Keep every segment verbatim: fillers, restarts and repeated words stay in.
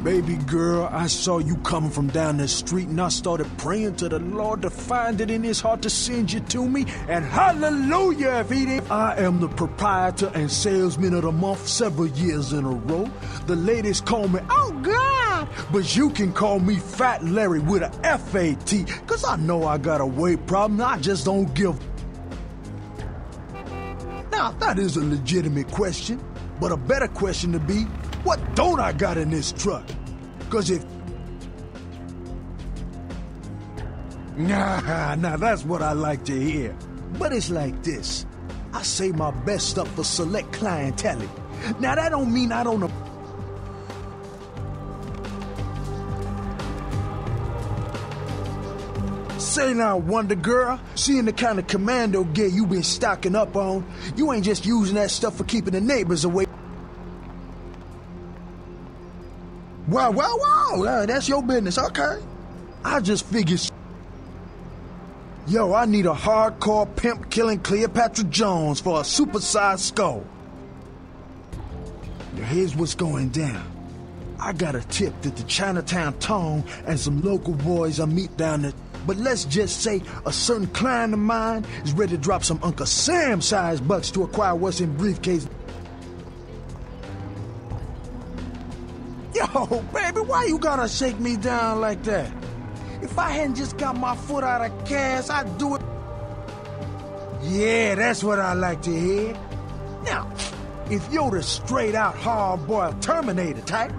Baby girl, I saw you coming from down the street and I started praying to the Lord to find it in his heart to send you to me. And hallelujah if he did. I am the proprietor and salesman of the month several years in a row. The ladies call me, oh God, but you can call me Fat Larry with a F A T, cause I know I got a weight problem, I just don't give. Now, that is a legitimate question, but a better question to be, what don't I got in this truck? Cause if... Nah, nah, that's what I like to hear. But it's like this. I save my best stuff for select clientele. Now, that don't mean I don't... Say now, Wonder Girl, seeing the kind of commando gear you been stocking up on, you ain't just using that stuff for keeping the neighbors away. Wow, wow, wow, uh, that's your business, okay. I just figured... Yo, I need a hardcore pimp killing Cleopatra Jones for a supersized skull. Now here's what's going down. I got a tip that the Chinatown Tone and some local boys I meet down there. But let's just say a certain client of mine is ready to drop some Uncle Sam-sized bucks to acquire what's in briefcase. Yo, baby, why you gotta shake me down like that? If I hadn't just got my foot out of cast, I'd do it. Yeah, that's what I like to hear. Now, if you're the straight-out hard-boiled Terminator type...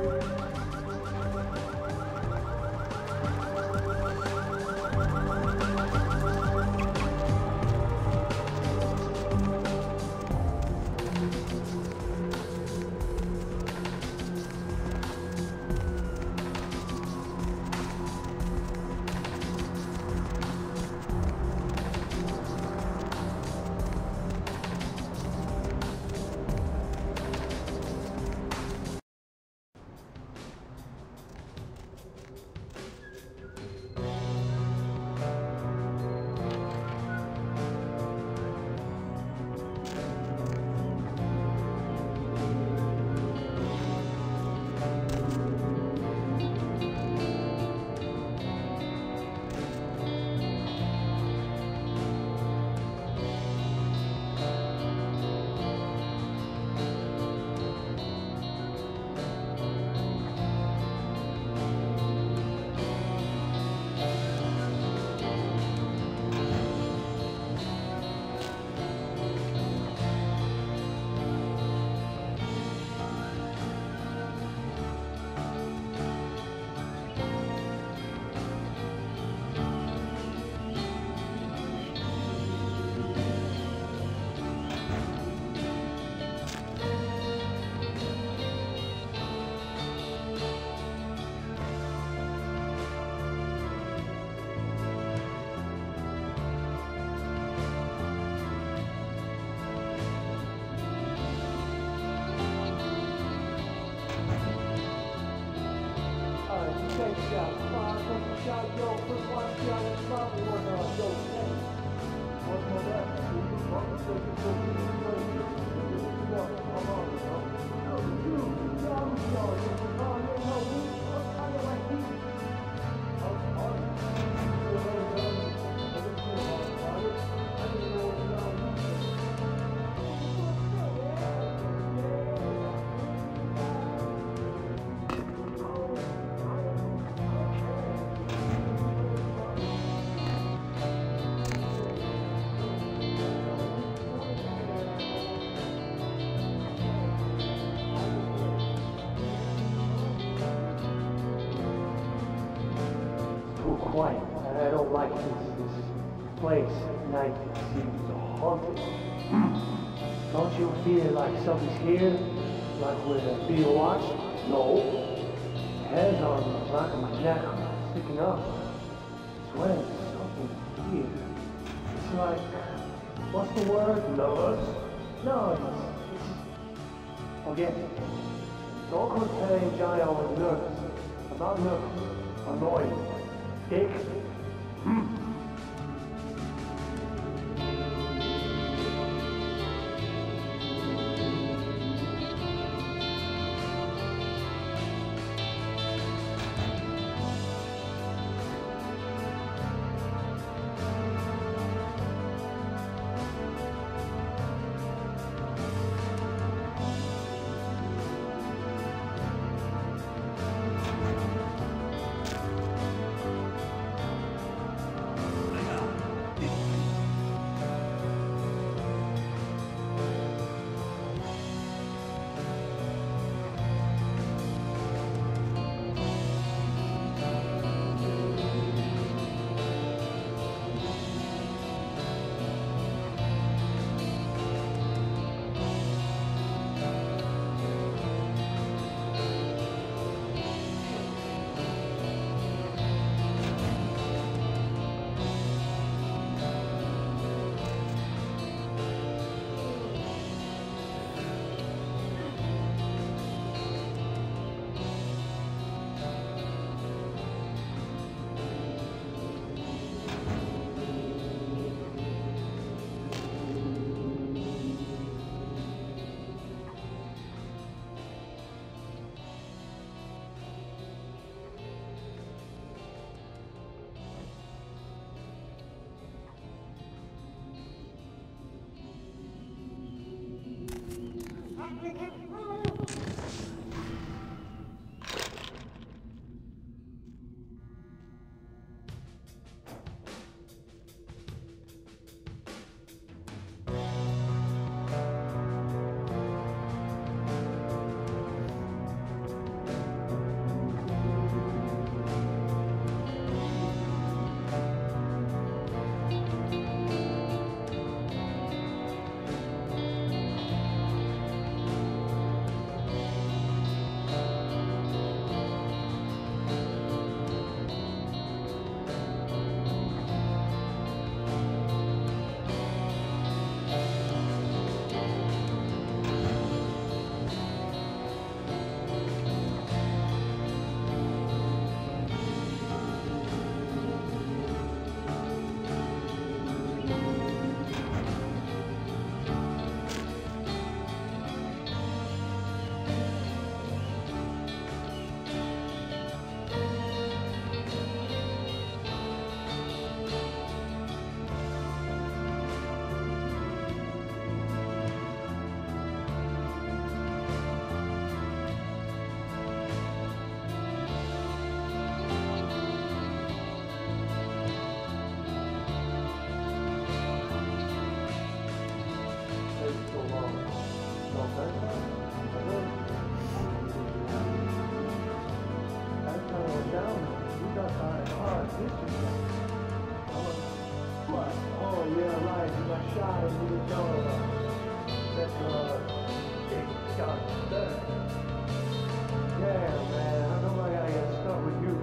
Quiet. I don't like this, this place at night. It seems haunted. Don't you feel like something's here? Like we're being watched? No. Hairs on the back of my neck sticking up. I swear there's something here. It's like, what's the word? Nervous? No, it's, it's... Forget it. Don't come telling Johnny I was nervous. I'm not nervous. I'm annoyed. Dick. Hmm. What's this you got? What? Oh, yeah, right. You got shot and you didn't know about it. That's, uh, it got better. Yeah, man. I know I gotta get stuck with you.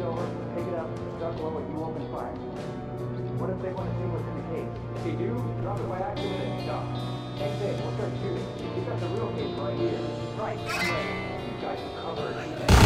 over, pick it up, start blowing, you open fire. What if they want to see what's in the case? If they do, drop it by accident and stop. Next day, we'll start shooting. We got the real case right here. Right, right. You guys are covered.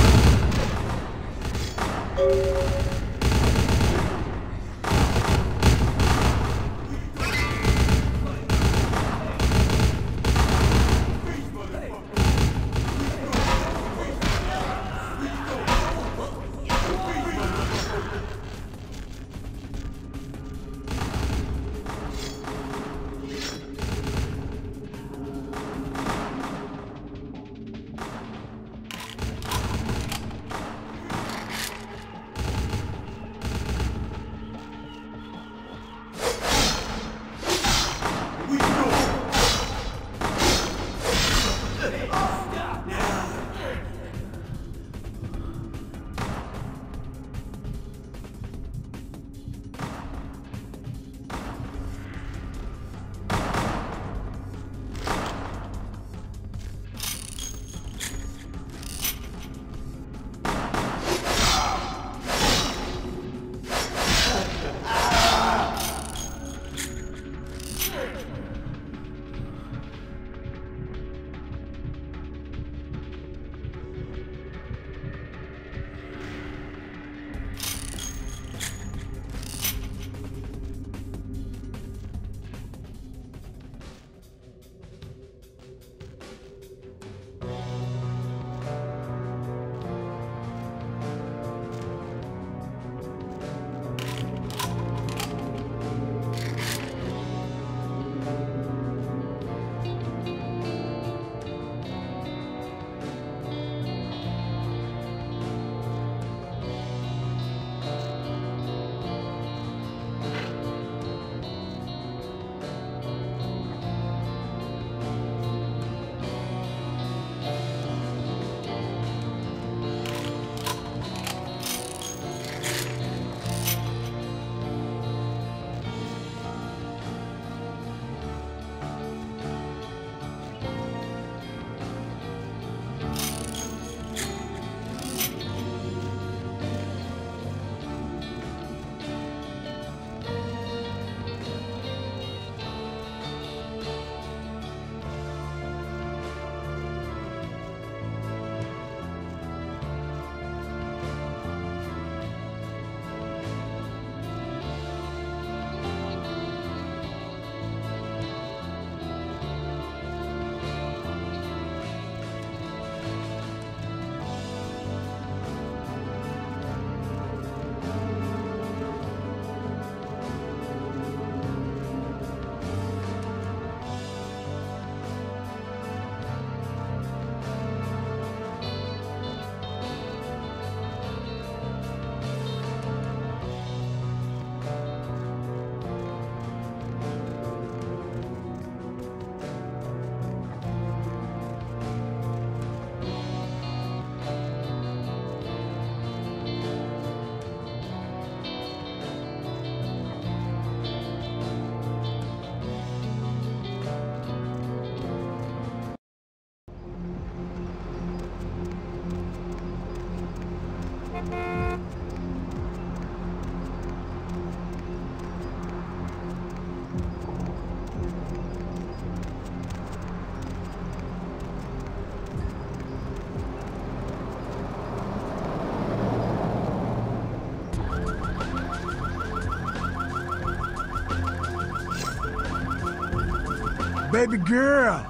Baby girl.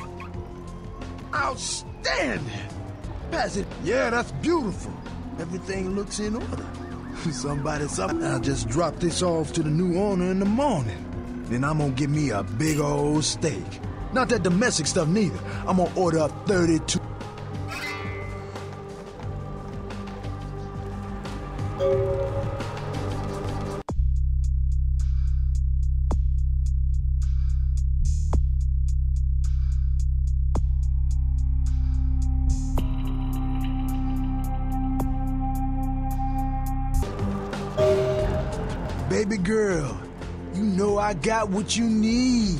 Outstanding. Pass it. Yeah, that's beautiful. Everything looks in order. Somebody, somebody. I'll just drop this off to the new owner in the morning. Then I'm gonna get me a big old steak. Not that domestic stuff neither. I'm gonna order up thirty-two. Baby girl, you know I got what you need.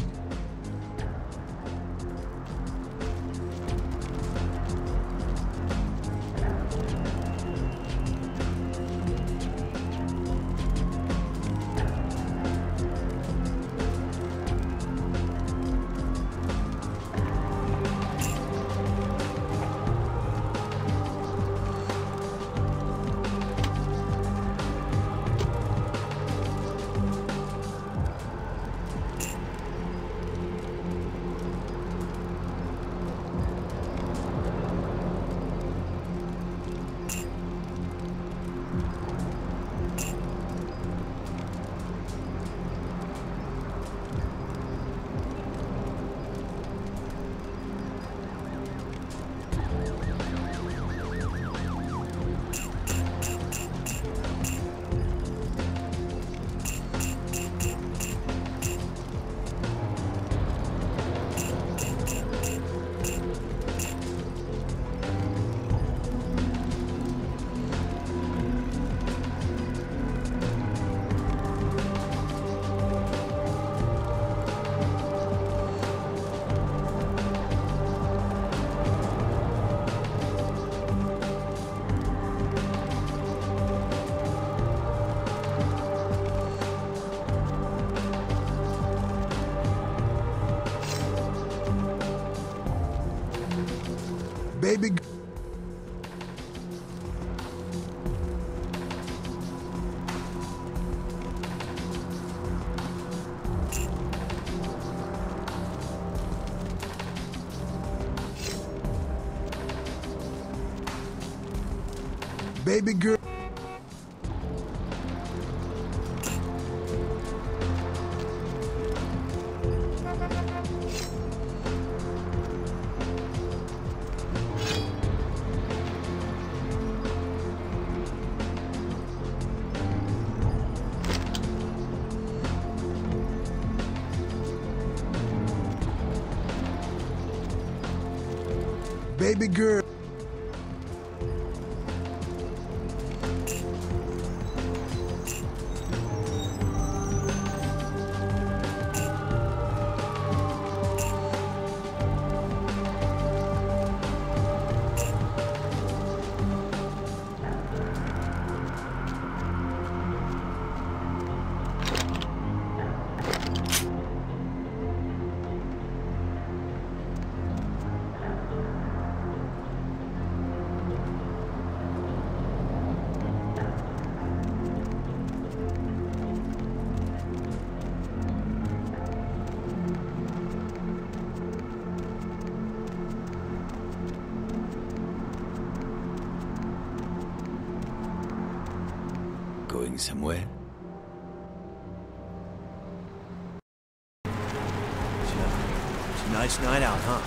Baby. Baby girl. Baby girl. Going somewhere? It's a, it's a nice night out, huh?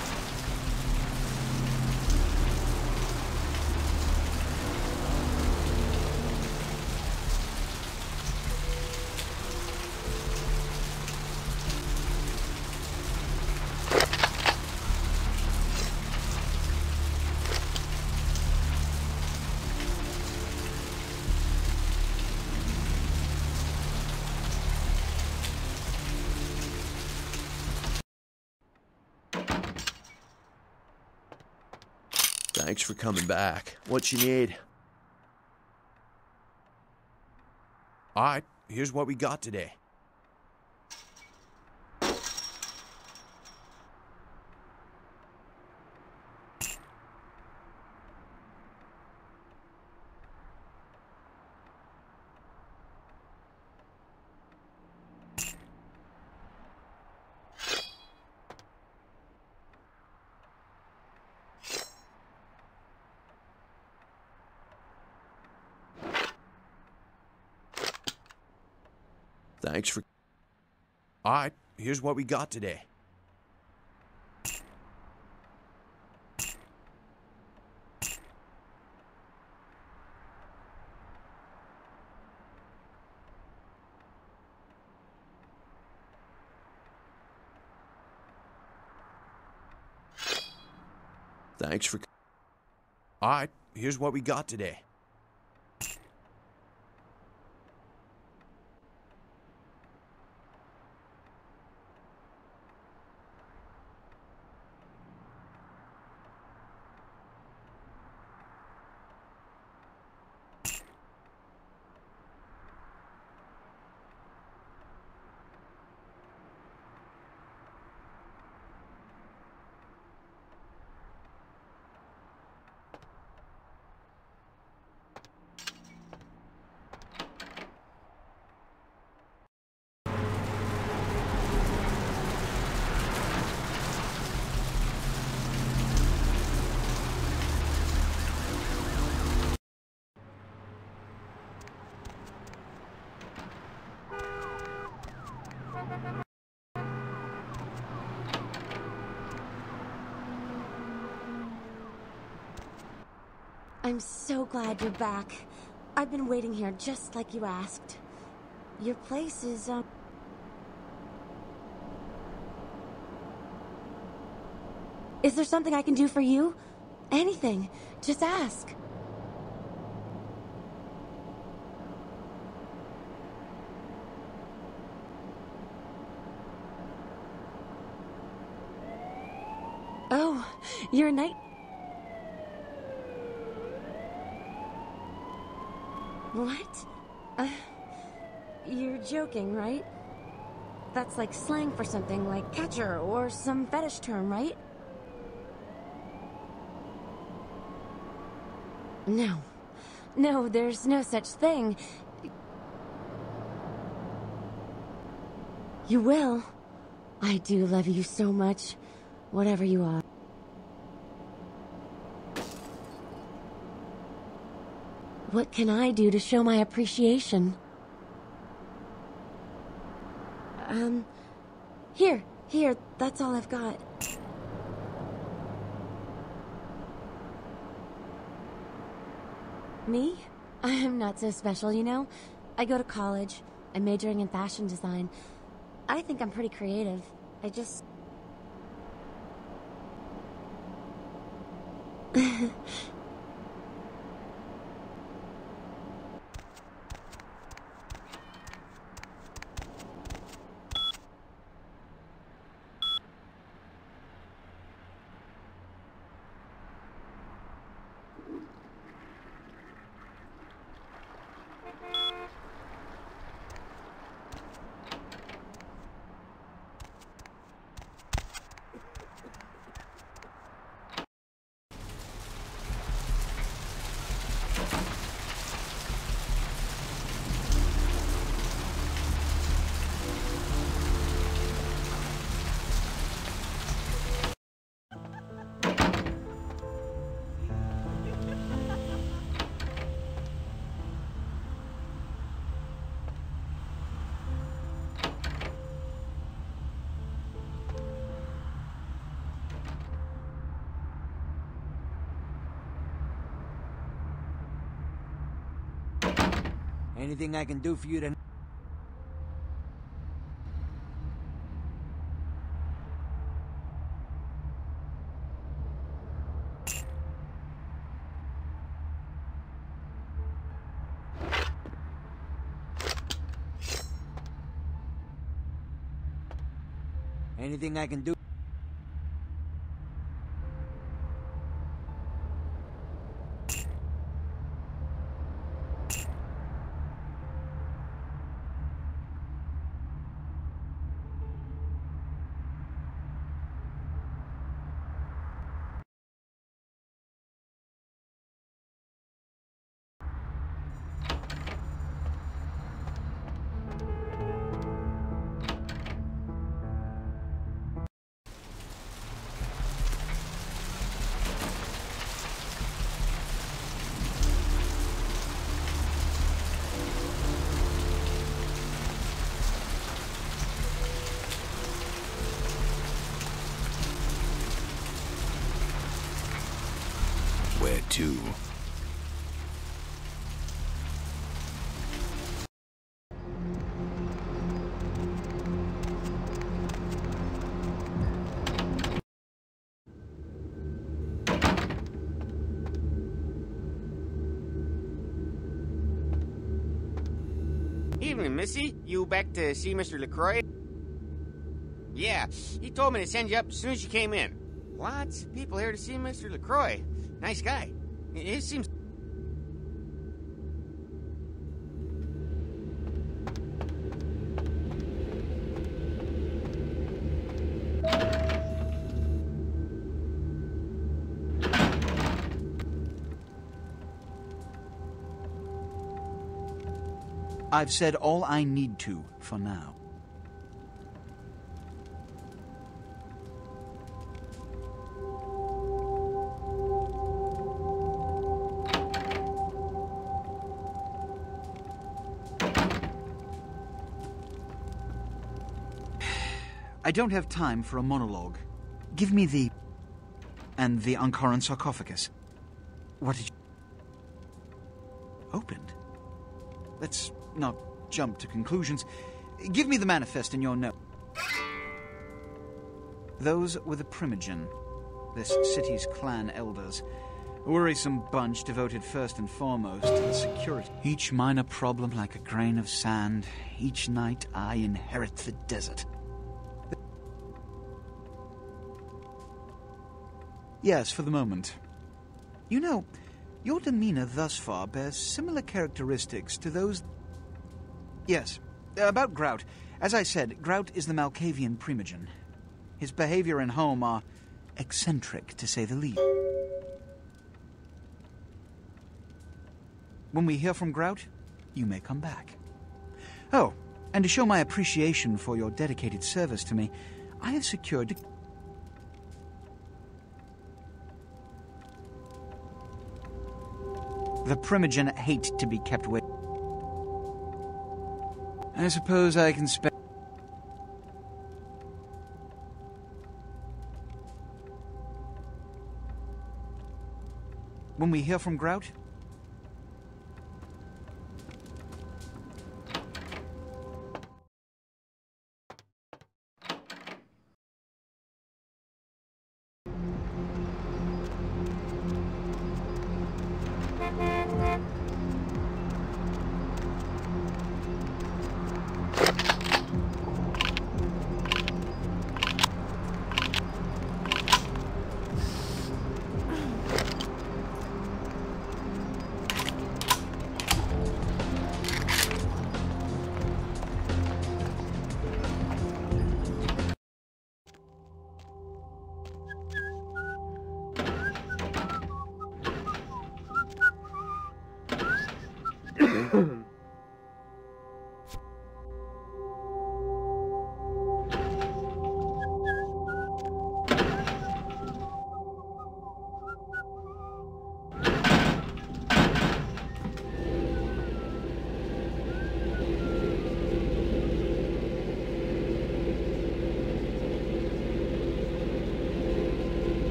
Thanks for coming back. What you need? Alright, here's what we got today. Thanks for... Alright, here's what we got today. Thanks for... Alright, here's what we got today. I'm so glad you're back. I've been waiting here just like you asked. Your place is, um... Is there something I can do for you? Anything. Just ask. Oh, you're a knight. What? Uh, you're joking, right? That's like slang for something like catcher or some fetish term, right? No. No, there's no such thing. You will. I do love you so much, whatever you are. What can I do to show my appreciation? Um, here, here, that's all I've got. Me? I'm not so special, you know? I go to college. I'm majoring in fashion design. I think I'm pretty creative. I just... Anything I can do for you to... Anything I can do... Where to? Evening, Missy. You back to see Mister LaCroix? Yeah, he told me to send you up as soon as you came in. Lots of people here to see Mister LaCroix. Nice guy. It seems... I've said all I need to for now. I don't have time for a monologue. Give me the... and the Ankaran sarcophagus. What did you... Opened? Let's not jump to conclusions. Give me the manifest in your note. Those were the Primogen, this city's clan elders. A worrisome bunch devoted first and foremost to the security. Each minor problem like a grain of sand. Each night I inherit the desert. Yes, for the moment. You know, your demeanor thus far bears similar characteristics to those... Yes, about Grout. As I said, Grout is the Malkavian Primogen. His behavior and home are eccentric, to say the least. When we hear from Grout, you may come back. Oh, and to show my appreciation for your dedicated service to me, I have secured... The Primogen hate to be kept waiting. I suppose I can spend... When we hear from Grout...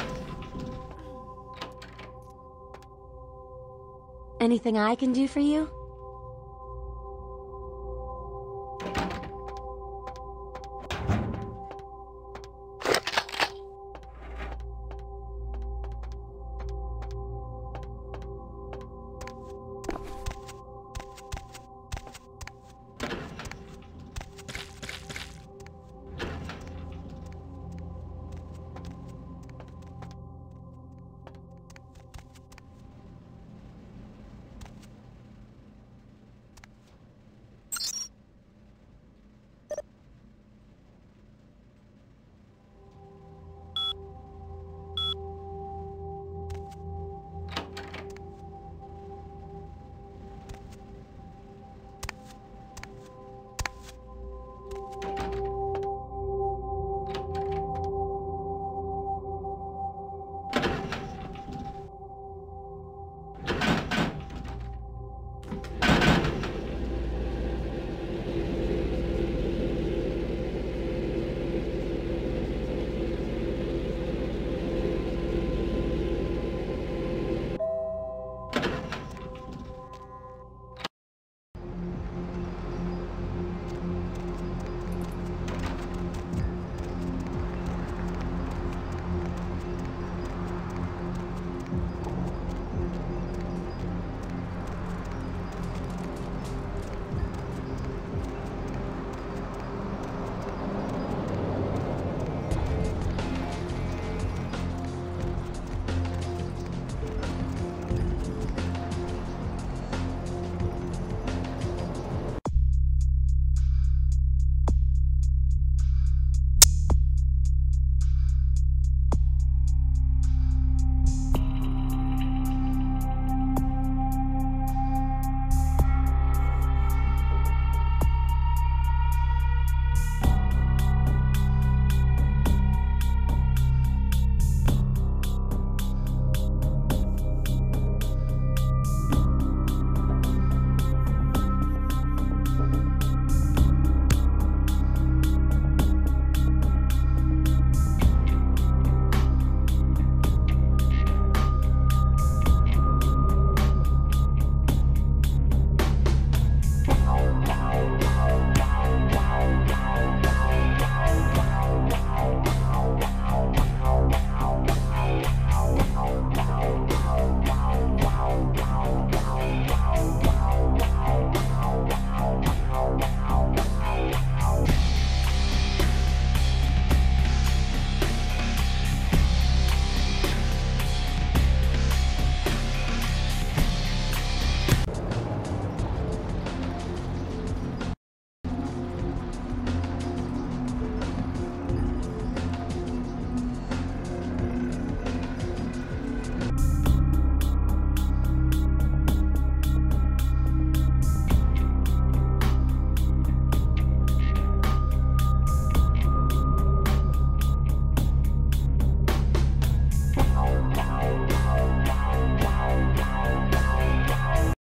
Anything I can do for you?